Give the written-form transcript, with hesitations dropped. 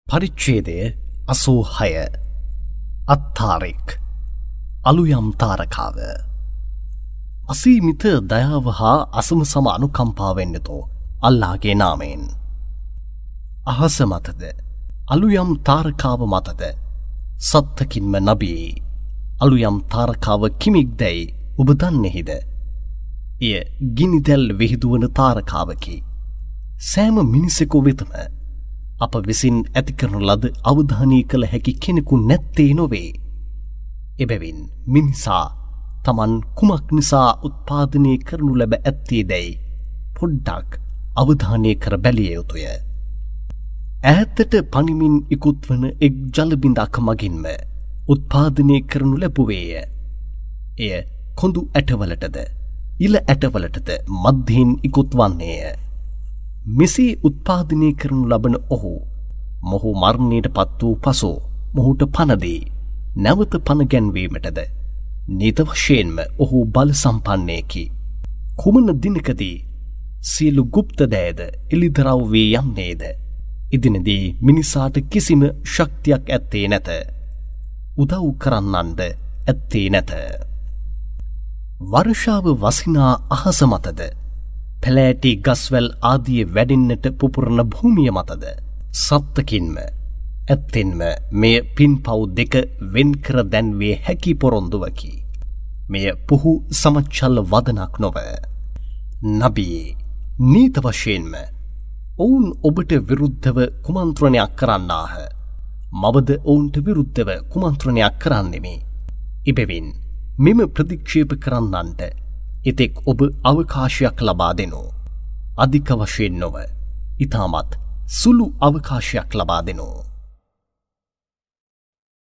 පරිච්ඡේදය 86 අත්තාරික් අලුයම් තාරකාව අසීමිත දයාව හා අසමසම අනුකම්පාවෙන් යුතු අල්ලාහගේ නාමයෙන් අහස මතද අලුයම් තාරකාව මතද සත්තකින්ම නබී අලුයම් තාරකාව කිමික්දැයි ඔබ දන්නේහිද? එය ගිනිදැල් විහිදුවන තාරකාවකි. සෑම මිනිසෙකු වෙතම අප විසින් ඇති කරන ලද අවධානය කළ හැකි කෙනෙකු නැත්තේ නොවේ. එබැවින් මිනිසා තමන් කුමක් නිසා උත්පාදනය කරනු ලැබ ඇත්තේ දැයි පොඩ්ඩක් අවධානය කර බැලිය යුතුය. ඈතට පනිමින් ඉකුත්වන එක් ජලබිඳක් මගින්ම උත්පාදනය කරනු ලැබුවේය. එය කොඳු ඇටවලටද ඉල ඇටවලටද මධ්‍යයෙන් ඉකුත් වන්නේය. මෙසේ උත්පාදනය කරනු ලබන ඔහු මොහු මරණයට පත් වූ පසු මොහුට පනදී නැවත පන ගැන්වීමටද නිත වශයෙන්ම ඔහු බල සම්පන්නයෙකි. කුමන දිනකදී සියලු ගුප්ත දෑද එළිදරව් වී යන්නේද? එදිනදී මිනිසාට කිසිම ශක්තියක් ඇත්තේ නැත. උදව් කරන්නන්ද ඇත්තේ නැත. වර්ෂාව වසිනා අහස මතද පැලෑටි ගස්වැල් ආදිය වැඩෙන්නට පුපුරන භූමිය මතද සත්තකින්ම ඇත්තෙන්ම මෙය පින්පව් දෙක වෙන්කර දැන්වේ හැකි පොරොන්දුවකි. මෙය පුහු සමච්චල් වදනක් නොව. නබී නීත වශයෙන්ම ඔවුන් ඔබට විරුද්ධව කුමන්ත්‍රණයක් කරන්නාහ. මවද ඔවුන්ට විරුද්ධව කුමන්ත්‍රණයක් කරන්නෙමි. එබැවින් මෙම ප්‍රතික්ෂේප කරන්නන්ට එතෙක් ඔබ අවකාශයක් ලබා දෙනු. අධික වශයෙන් නොව ඉතාමත් සුළු අවකාශයක් ලබා දෙනු.